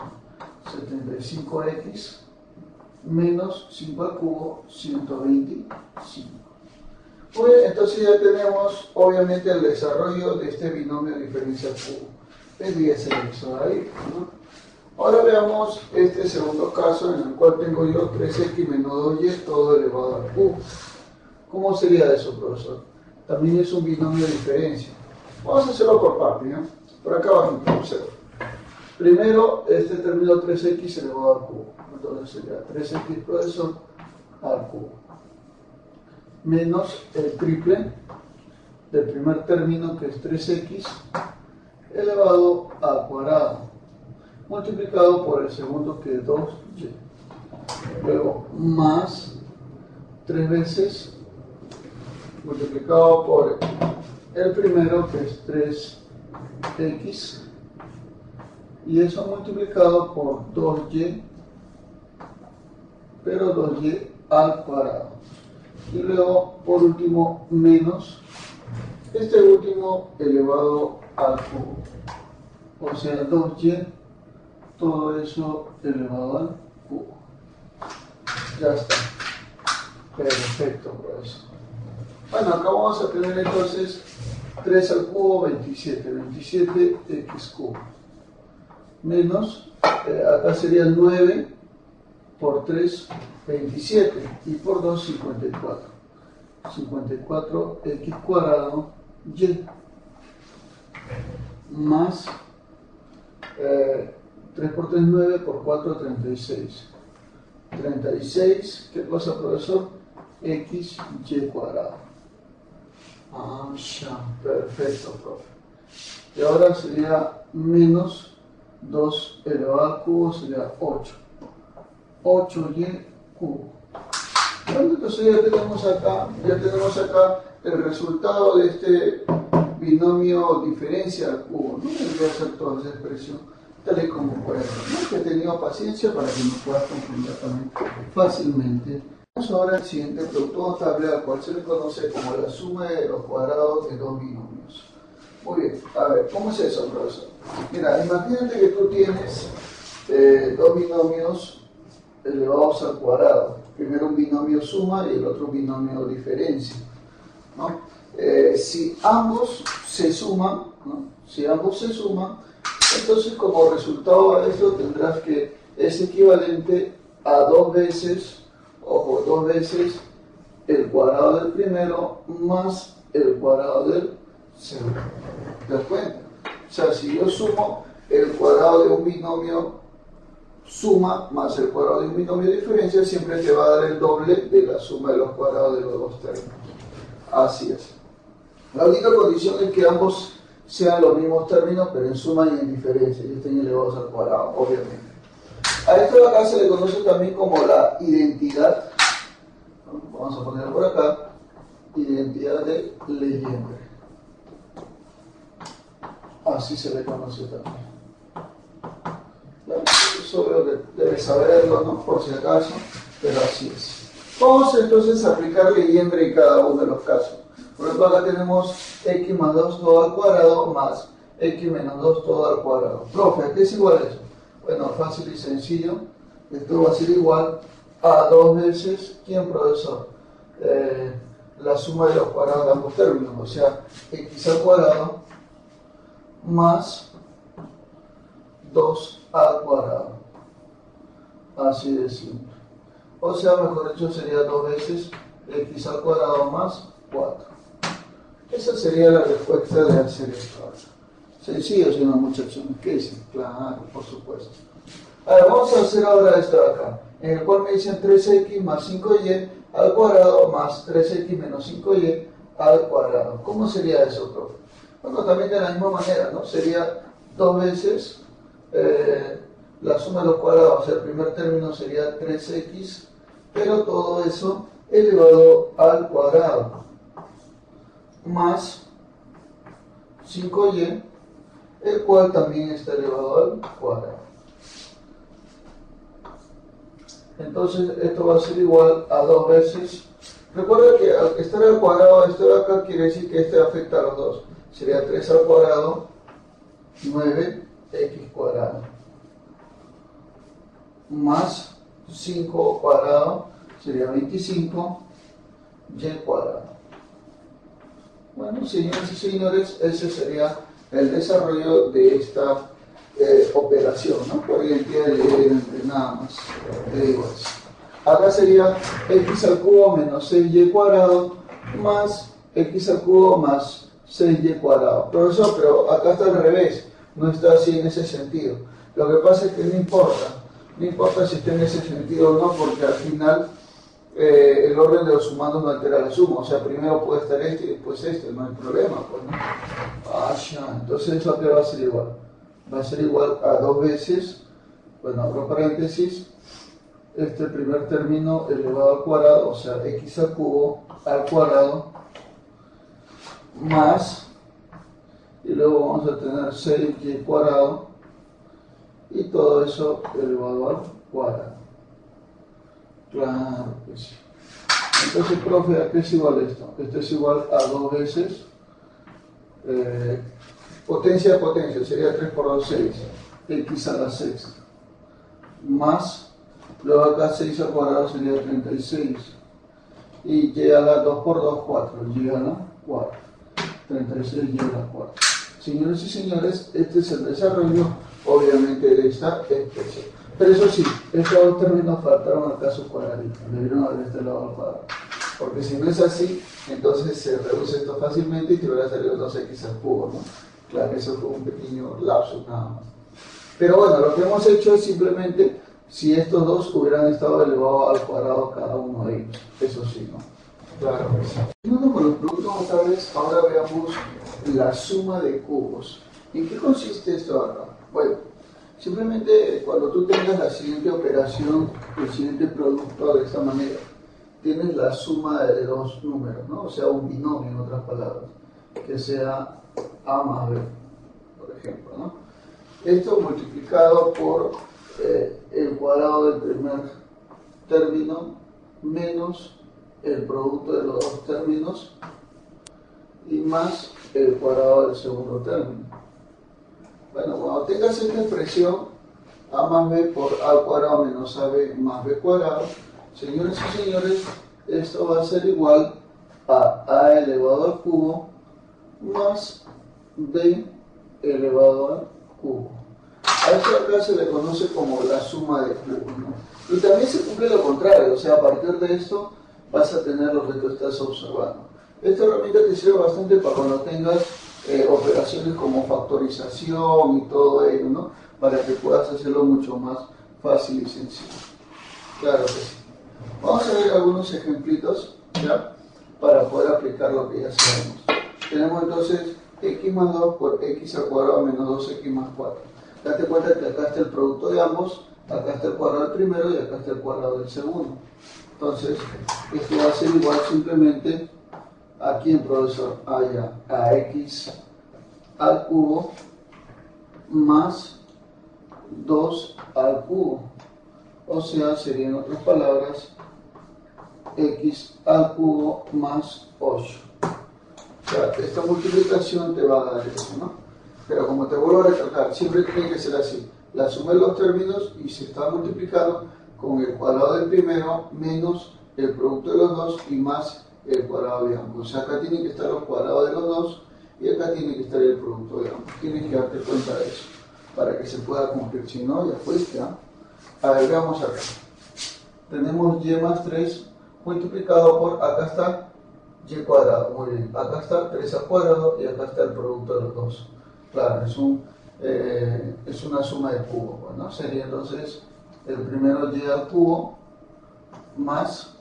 75x menos 5 al cubo, 125. Pues entonces ya tenemos obviamente el desarrollo de este binomio diferencia al cubo. Envíese eso ahí, ¿no? Ahora veamos este segundo caso en el cual tengo yo 3x menos 2y todo elevado al cubo. ¿Cómo sería eso, profesor? También es un binomio de diferencia. Vamos a hacerlo por partes, ¿no? Por acá abajo, observa. Primero, este término 3x elevado al cubo. Entonces sería 3x, profesor, al cubo. Menos el triple del primer término, que es 3x, elevado al cuadrado, multiplicado por el segundo, que es 2y. Luego, más 3 veces, multiplicado por el primero, que es 3x, y eso multiplicado por 2y, pero 2y al cuadrado. Y luego, por último, menos este último elevado al cubo. O sea, 2y, todo eso elevado al cubo. Ya está. Perfecto, profesor. Bueno, acá vamos a tener entonces 3 al cubo, 27. 27x cubo. Menos, acá sería 9 por 3, 27. Y por 2, 54. 54x cuadrado y. Más 3 por 3, 9, por 4, 36. 36, ¿qué cosa, profesor? X, y cuadrado. Ah, ya, perfecto, profe. Y ahora sería menos 2 elevado al cubo, sería 8. 8y cubo. Bueno, entonces ya tenemos acá el resultado de este binomio diferencia al cubo, ¿no? Debería ser toda esa expresión tal y como puedes ver, ¿no? Que he tenido paciencia para que me puedas comprender también fácilmente. Vamos ahora al siguiente producto notable, al cual se le conoce como la suma de los cuadrados de dos binomios. Muy bien, a ver, ¿cómo es eso, profesor? Mira, imagínate que tú tienes dos binomios elevados al cuadrado. Primero un binomio suma y el otro binomio diferencia, ¿no? Si ambos se suman, ¿no? Si ambos se suman, entonces como resultado de esto tendrás que es equivalente a dos veces, ojo, dos veces el cuadrado del primero más el cuadrado del segundo. ¿Te das cuenta? O sea, si yo sumo el cuadrado de un binomio suma más el cuadrado de un binomio diferencia, siempre te va a dar el doble de la suma de los cuadrados de los dos términos. Así es. La única condición es que ambos sean los mismos términos, pero en suma y en diferencia, y estén elevados al cuadrado, obviamente. A esto de acá se le conoce también como la identidad, ¿no? Vamos a ponerlo por acá, identidad de Legendre. Así se le conoce también. Bueno, eso veo que debes saberlo, ¿no? Por si acaso, pero así es. Vamos entonces a aplicar Legendre en cada uno de los casos. Por ejemplo, acá tenemos x más 2 todo al cuadrado más x menos 2 todo al cuadrado. Profe, ¿a qué es igual eso? Bueno, fácil y sencillo. Esto va a ser igual a dos veces, ¿quién, profesor? La suma de los cuadrados de ambos términos, o sea, x al cuadrado más 2 al cuadrado. Así de simple. O sea, mejor dicho, sería dos veces x al cuadrado más 4. Esa sería la respuesta de hacer esto ahora. Sencillo, señor muchachos. ¿Qué dicen? Claro, por supuesto. Ahora, vamos a hacer ahora esto de acá, en el cual me dicen 3x más 5y al cuadrado más 3x menos 5y al cuadrado. ¿Cómo sería eso, profe? Bueno, también de la misma manera, ¿no? Sería dos veces la suma de los cuadrados, o sea, el primer término sería 3x, pero todo eso elevado al cuadrado, más 5y, el cual también está elevado al cuadrado. Entonces esto va a ser igual a dos veces. Recuerda que al estar al cuadrado, esto de acá quiere decir que este afecta a los dos. Sería 3 al cuadrado, 9x cuadrado, más 5 cuadrado, sería 25y cuadrado. Bueno, señoras y señores, ese sería el desarrollo de esta operación, ¿no? Por identidad de Legendre, nada más. Acá sería x al cubo menos 6y cuadrado más x al cubo más 6y cuadrado. Profesor, pero acá está al revés, no está así en ese sentido. Lo que pasa es que no importa si está en ese sentido o no, porque al final el orden de los sumandos no altera la suma, o sea, primero puede estar este y después este, no hay problema, pues, ¿no? Ya, entonces eso que va a ser igual. Va a ser igual a dos veces, bueno, abro paréntesis, este primer término elevado al cuadrado, o sea, x al cubo al cuadrado, más, y luego vamos a tener 6y cuadrado, y todo eso elevado al cuadrado. Claro que sí. Entonces, profe, ¿a qué es igual esto? Esto es igual a dos veces potencia a potencia, sería 3 por 2, 6, x a la sexta, más, luego acá 6 al cuadrado sería 36, y y a la 2 por 2, 4, y a la 4, 36 y a la 4. Señores y señores, este es el desarrollo, obviamente, de esta expresión. Pero eso sí, estos dos términos faltaron acá sus cuadraditos, debieron haber este lado al cuadrado. Porque si no es así, entonces se reduce esto fácilmente y te van a salir 2x al cubo, ¿no? Claro, eso fue un pequeño lapsus nada más. Pero bueno, lo que hemos hecho es simplemente si estos dos hubieran estado elevados al cuadrado cada uno de ellos. Eso sí, ¿no? Claro que sí. Continuando con los productos notables, ahora veamos la suma de cubos. ¿En qué consiste esto ahora? Bueno, simplemente cuando tú tengas la siguiente operación, el siguiente producto de esta manera, tienes la suma de dos números, ¿no? O sea, un binomio, en otras palabras, que sea A más B, por ejemplo, ¿no? Esto multiplicado por el cuadrado del primer término menos el producto de los dos términos y más el cuadrado del segundo término. Bueno, cuando tengas esta expresión a más b por a al cuadrado menos ab más b cuadrado, señores y señores, esto va a ser igual a elevado al cubo más b elevado al cubo. A esto acá se le conoce como la suma de cubos, ¿no? Y también se cumple lo contrario, o sea, a partir de esto vas a tener lo que tú estás observando. Esta herramienta te sirve bastante para cuando tengas operaciones como factorización y todo ello, ¿no? Para que puedas hacerlo mucho más fácil y sencillo. Claro que sí. Vamos a ver algunos ejemplitos, ¿ya? Para poder aplicar lo que ya sabemos. Tenemos entonces x más 2 por x al cuadrado menos 2x más 4. Date cuenta que acá está el producto de ambos, acá está el cuadrado del primero y acá está el cuadrado del segundo. Entonces, esto va a ser igual simplemente a quién, profesor, a x al cubo más 2 al cubo. O sea, sería en otras palabras x al cubo más 8. O sea, esta multiplicación te va a dar eso, ¿no? Pero como te vuelvo a recalcar, siempre tiene que ser así. La suma de los términos y se está multiplicando con el cuadrado del primero menos el producto de los dos y más el cuadrado de ambos. O sea, acá tienen que estar los cuadrados de los dos y acá tiene que estar el producto de ambos. Tienes que darte cuenta de eso para que se pueda cumplir. Si no, ya fuiste, ¿ah? A ver, veamos acá. Tenemos y más 3 multiplicado por, acá está y cuadrado. Muy bien. Acá está 3 al cuadrado y acá está el producto de los dos. Claro, es una suma de cubos. Bueno, sería entonces el primero y al cubo más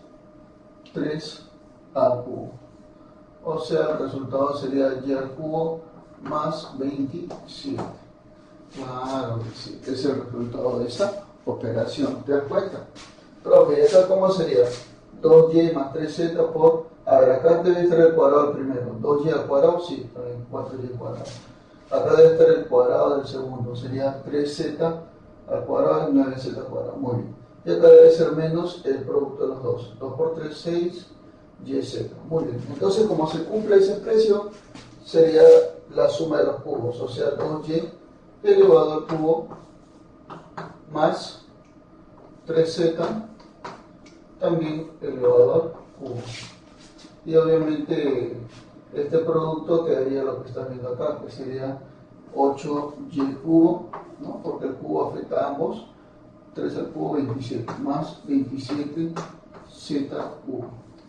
3 al cubo. O sea, el resultado sería y al cubo más 27. Claro que sí, es el resultado de esta operación. ¿Te das cuenta? Profe, ¿y acá cómo sería? 2y más 3z por... A ver, acá debe estar el cuadrado del primero. 2y al cuadrado, sí, 4y al cuadrado. Acá debe estar el cuadrado del segundo. Sería 3z al cuadrado y 9z al cuadrado. Muy bien. Y acá debe ser menos el producto de los dos. 2 por 3, 6, yz. Muy bien. Entonces, como se cumple esa expresión, sería la suma de los cubos. O sea, 2y elevado al cubo más 3z también elevado al cubo. Y obviamente este producto quedaría lo que estás viendo acá, que sería 8y cubo, ¿no? Porque el cubo afecta a ambos. 3 al cubo, 27, más 27z cubo.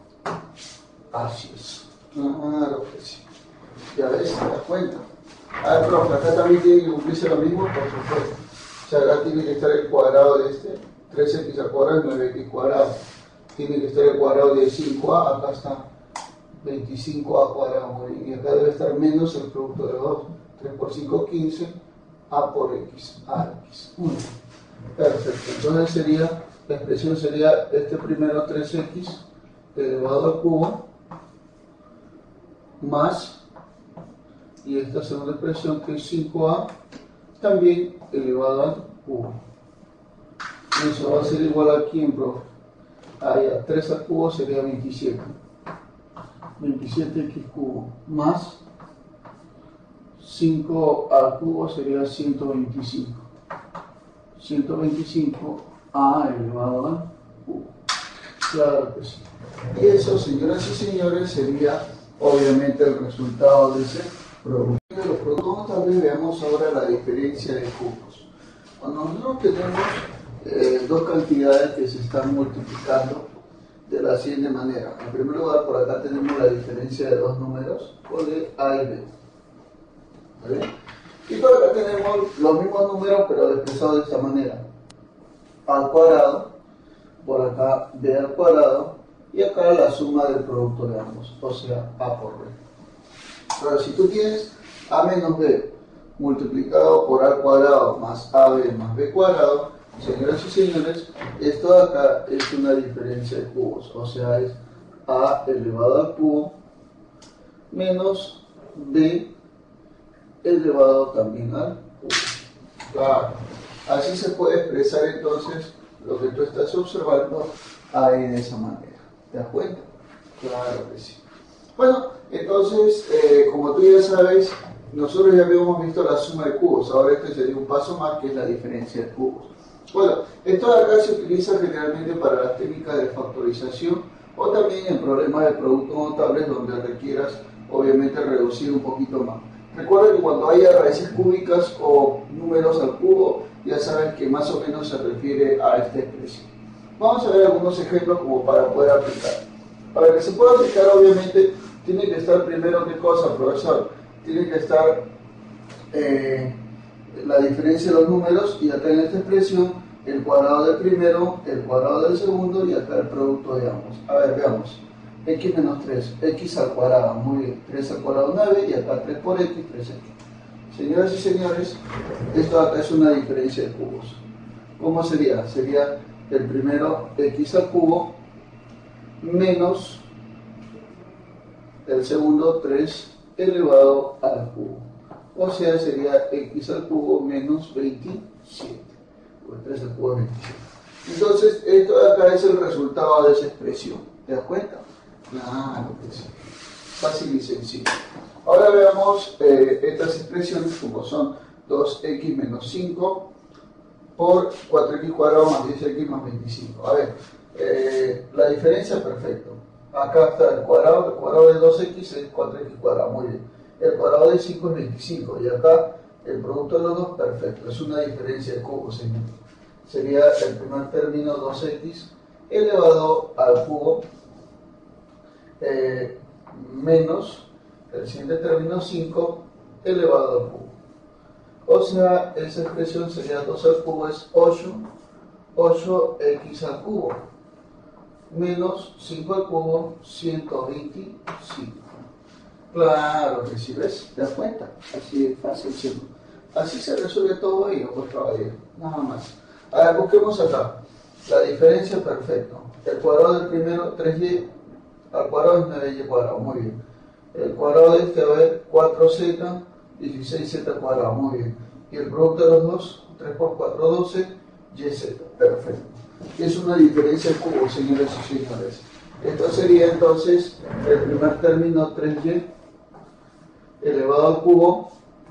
Así es. Claro que sí. Ya ves, te das cuenta. A ver, profe, acá también tiene que cumplirse lo mismo, por supuesto. O sea, acá tiene que estar el cuadrado de este, 3x al cuadrado y 9x cuadrado. Tiene que estar el cuadrado de 5a, acá está 25a cuadrado, y acá debe estar menos el producto de 2. 3 por 5, 15, a por x, a x. Perfecto, entonces sería, la expresión sería este primero 3x elevado al cubo más, y esta segunda expresión que es 5a también elevado al cubo. Eso va a ser igual a quién, profe. Ya, 3 al cubo sería 27. 27x cubo más 5 al cubo sería 125. 125 a elevado al cubo. Claro que sí. Y eso, señoras y señores, sería obviamente el resultado de ese producto. De los productos, tal vez veamos ahora la diferencia de cubos. Cuando nosotros tenemos dos cantidades que se están multiplicando de la siguiente manera. En primer lugar, por acá tenemos la diferencia de dos números, o de A y B. ¿Vale? Y por acá tenemos los mismos números, pero expresados de esta manera. A al cuadrado, por acá B al cuadrado, y acá la suma del producto de ambos, o sea, A por B. Ahora, si tú tienes A menos B multiplicado por A al cuadrado más AB más B cuadrado, señoras y señores, esto de acá es una diferencia de cubos, o sea, es A elevado al cubo menos B elevado también al cubo. Claro. Así se puede expresar entonces lo que tú estás observando ahí de esa manera. ¿Te das cuenta? Claro que sí. Bueno, entonces, como tú ya sabes, nosotros ya habíamos visto la suma de cubos. Ahora este sería un paso más, que es la diferencia de cubos. Bueno, esto de acá se utiliza generalmente para las técnicas de factorización o también en problemas de productos notables donde requieras, obviamente, reducir un poquito más. Recuerda que cuando haya raíces cúbicas o números al cubo, ya sabes que más o menos se refiere a esta expresión. Vamos a ver algunos ejemplos como para poder aplicar. Para que se pueda aplicar, obviamente, tiene que estar primero, ¿qué cosa, profesor? Tiene que estar la diferencia de los números, y acá en esta expresión, el cuadrado del primero, el cuadrado del segundo, y acá el producto de ambos. A ver, veamos. X menos 3, x al cuadrado, muy bien, 3 al cuadrado 9, y acá 3 por x, 3x. Señoras y señores, esto acá es una diferencia de cubos. ¿Cómo sería? Sería el primero x al cubo menos el segundo 3 elevado al cubo. O sea, sería x al cubo menos 27. Pues 3 al cubo es 27. Entonces, esto de acá es el resultado de esa expresión. ¿Te das cuenta? Claro que sí. Fácil y sencillo. Ahora veamos estas expresiones como son 2x menos 5 por 4x cuadrado más 10x más 25. A ver, la diferencia, perfecto. Acá está el cuadrado de 2x es 4x cuadrado, muy bien. El cuadrado de 5 es 25 y acá el producto de los dos, perfecto. Es una diferencia de cubos, señor. Sería el primer término 2x elevado al cubo menos el siguiente término 5 elevado al cubo. O sea, esa expresión sería 2 al cubo es 8x al cubo, menos 5 al cubo, 125. Claro que sí, ¿ves? ¿Te das cuenta? Así es fácil, ¿sí? Así se resuelve todo ello, pues caballero, nada más. A ver, busquemos acá. La diferencia, perfecto. El cuadrado del primero, 3y al cuadrado es 9y cuadrado, muy bien. El cuadrado de este va a ver 4z, 16z cuadrado, muy bien. Y el producto de los dos, 3 por 4, 12, yz, perfecto. Es una diferencia de cubos, señores y señores. Esto sería entonces el primer término 3y elevado al cubo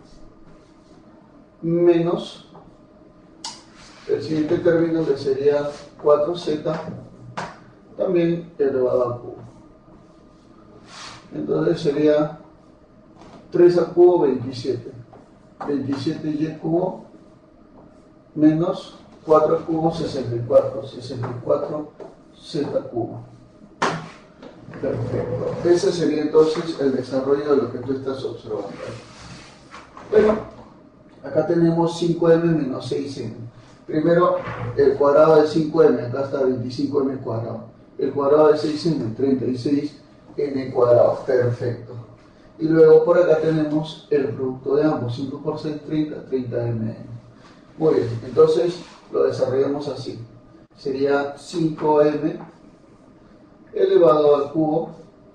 menos el siguiente término que sería 4z también elevado al cubo. Entonces sería 3 al cubo 27. 27y cubo menos 4 al cubo 64. 64 z cubo. Perfecto. Ese sería entonces el desarrollo de lo que tú estás observando. Bueno, acá tenemos 5m menos 6m. Primero, el cuadrado de 5m, acá está 25m cuadrado. El cuadrado de 6m, 36m cuadrado. Perfecto. Y luego por acá tenemos el producto de ambos. 5 por 6, 30, 30m. Muy bien, entonces lo desarrollamos así. Sería 5m elevado al cubo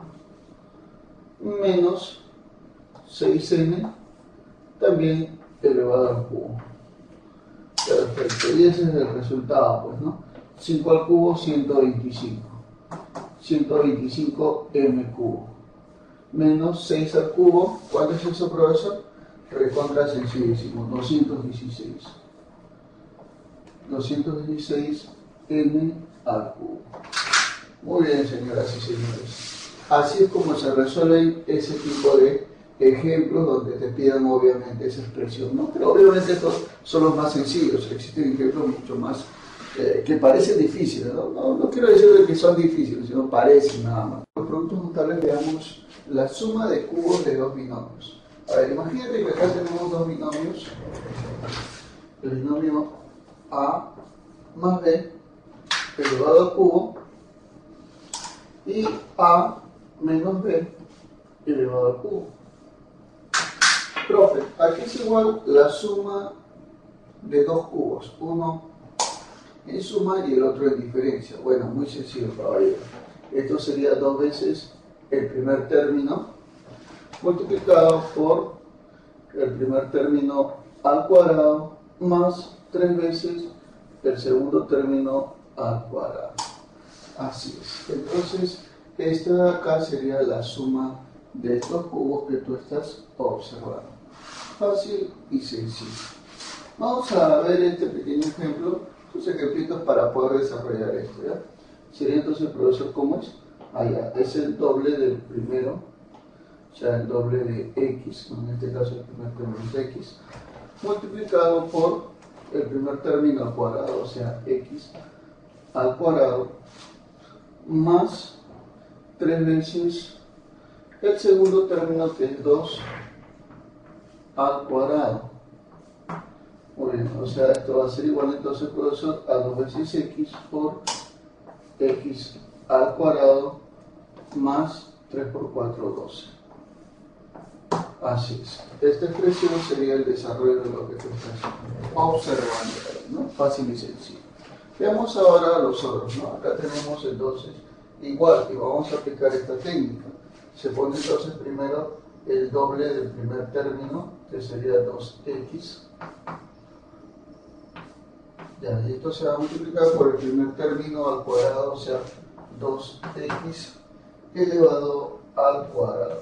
menos 6n también elevado al cubo. Perfecto, y ese es el resultado, pues, ¿no? 5 al cubo, 125. 125m cubo. Menos 6 al cubo, ¿cuánto es eso, profesor? Recontra sencillísimo, 216. 216m al cubo. Muy bien, señoras y señores. Así es como se resuelven ese tipo de ejemplos donde te pidan obviamente esa expresión, ¿no? Pero obviamente estos son los más sencillos. Existen ejemplos mucho más que parecen difíciles, ¿no? No quiero decir que son difíciles, sino parecen nada más. Los productos notables, veamos la suma de cubos de dos binomios. A ver, imagínate que acá tenemos dos binomios. El binomio A más B elevado al cubo y A menos B elevado al cubo. Profe, aquí es igual la suma de dos cubos, uno en suma y el otro en diferencia. Bueno, muy sencillo, caballero. Esto sería 2 veces el primer término multiplicado por el primer término al cuadrado más 3 veces el segundo término al cuadrado. Así es. Entonces, esta de acá sería la suma de estos cubos que tú estás observando. Fácil y sencillo. Vamos a ver este pequeño ejemplo, sus ejemplitos para poder desarrollar esto, ¿ya? Sería entonces, profesor, ¿cómo es? Ya, es el doble del primero, o sea, el doble de x, en este caso el primer término es x, multiplicado por el primer término al cuadrado, o sea, x al cuadrado, más 3 veces el segundo término, que es 2 al cuadrado. Muy bien, o sea, esto va a ser igual entonces, profesor, a 2 veces x por x al cuadrado más 3 por 4, 12. Así es. Esta expresión sería el desarrollo de lo que tú estás observando, ¿no? Fácil y sencillo. Veamos ahora los otros, ¿no? Acá tenemos entonces igual, y vamos a aplicar esta técnica. Se pone entonces primero el doble del primer término, que sería 2x. Ya, y esto se va a multiplicar por el primer término al cuadrado, o sea, 2x elevado al cuadrado,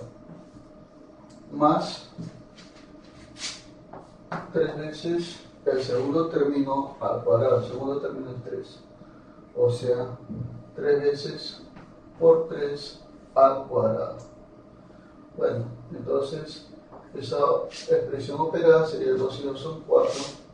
más 3 veces el segundo término al cuadrado. El segundo término es 3, o sea, 3 veces por 3 al cuadrado. Bueno, entonces esa expresión operada sería 2 y 2 son 4,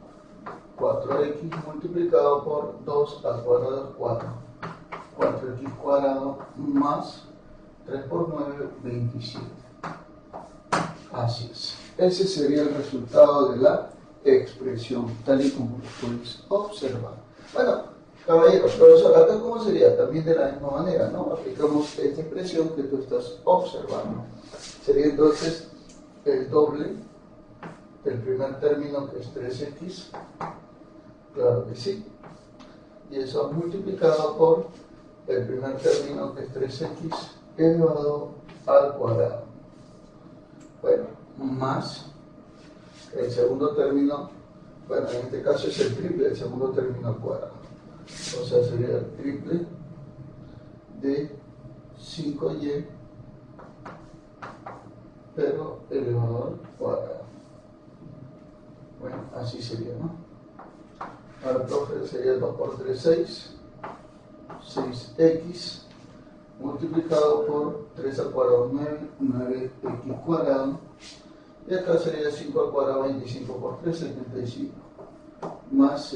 4x multiplicado por 2 al cuadrado es 4, 4x cuadrado más 3 por 9, 27. Así es. Ese sería el resultado de la expresión, tal y como lo puedes observar. Bueno, caballero, profesor, acá cómo sería, también de la misma manera, ¿no? Aplicamos esta expresión que tú estás observando. Sería entonces el doble del primer término, que es 3x, claro que sí, y eso multiplicado por el primer término, que es 3x elevado al cuadrado. Bueno, más el segundo término, bueno, en este caso es el triple del segundo término al cuadrado. O sea, sería el triple de 5y, pero elevado al cuadrado. Bueno, así sería, ¿no? Ahora, profe, sería 2 por 3, 6. 6x multiplicado por 3 al cuadrado, 9, 9x cuadrado. Y acá sería 5 al cuadrado, 25 por 3, 75. Más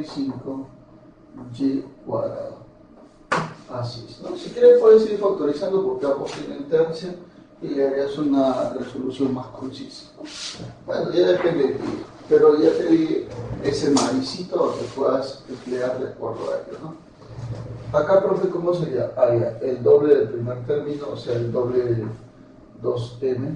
75y cuadrado. Así es, ¿no? Si quieres puedes ir factorizando por cada posible tercia y le harías una resolución más concisa. Bueno, ya depende de ti, pero ya te di ese maricito que puedas emplear de acuerdo a ello, ¿no? Acá, profe, ¿cómo sería? Ya, el doble del primer término, o sea, el doble de 2m.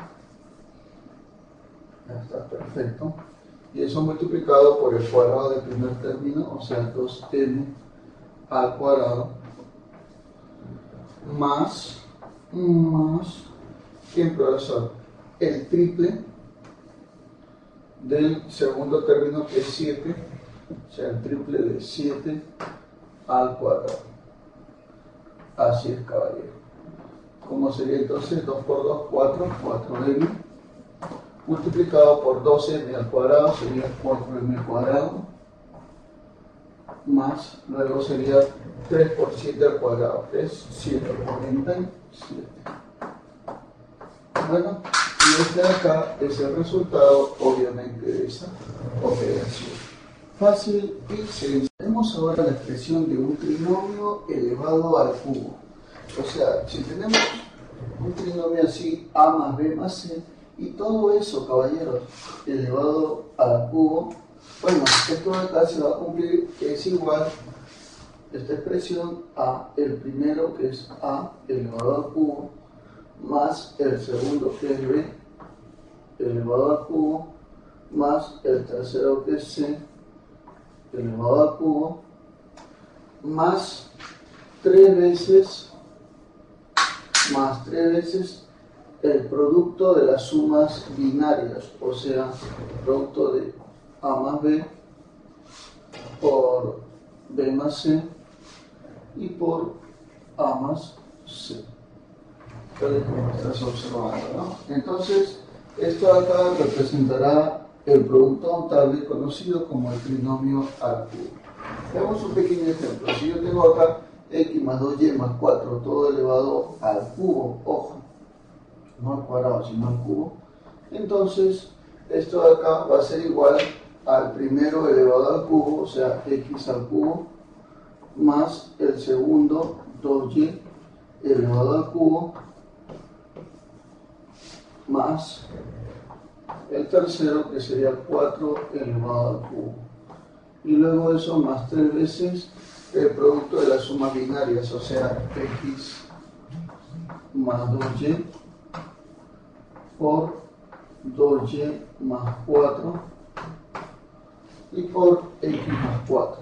Ya está, perfecto. Y eso multiplicado por el cuadrado del primer término, o sea, 2m al cuadrado, más, ¿quién, profesor? El triple del segundo término, que es 7, o sea, el triple de 7 al cuadrado. Así es, caballero. ¿Cómo sería entonces? 2 por 2, 4, 4m, multiplicado por 2m al cuadrado, sería 4m cuadrado, más, luego sería 3 por 7 al cuadrado, es 147. Bueno, y este de acá es el resultado, obviamente, de esa operación. Fácil y sencillo. Tenemos ahora la expresión de un trinomio elevado al cubo. O sea, si tenemos un trinomio así, a más b más c, y todo eso, caballeros, elevado al cubo, bueno, esto de acá se va a cumplir, que es igual esta expresión a el primero, que es a elevado al cubo, más el segundo, que es b elevado al cubo, más el tercero, que es c elevado al cubo, más 3 veces el producto de las sumas binarias, o sea, el producto de A más B por B más C y por A más C. Tal y como estás observando, ¿no? Entonces, esto acá representará el producto notable conocido como el trinomio al cubo. Veamos un pequeño ejemplo. Si yo tengo acá x más 2y más 4, todo elevado al cubo, ojo, no al cuadrado, sino al cubo, entonces esto de acá va a ser igual al primero elevado al cubo, o sea, x al cubo, más el segundo 2y elevado al cubo, más el tercero, que sería 4 elevado al cubo. Y luego eso más 3 veces el producto de las sumas binarias, o sea, x más 2y por 2y más 4 y por x más 4.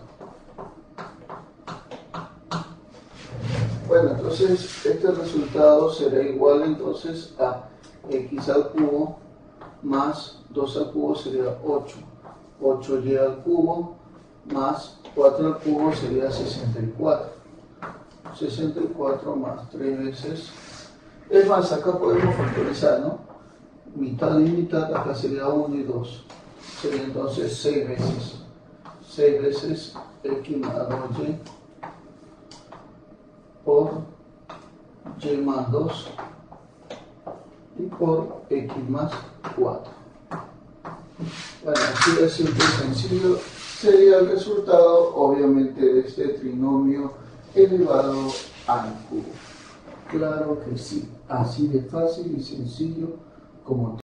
Bueno, entonces este resultado será igual entonces a x al cubo más 2 al cubo sería 8, 8y al cubo más 4 al cubo sería 64, 64 más 3 veces, es más, acá podemos factorizar, ¿no? Mitad y mitad, acá sería 1 y 2, sería entonces 6 veces x más 2y por y más 2 y por x más 4. Bueno, así de simple y sencillo sería el resultado, obviamente, de este trinomio elevado al cubo. Claro que sí, así de fácil y sencillo como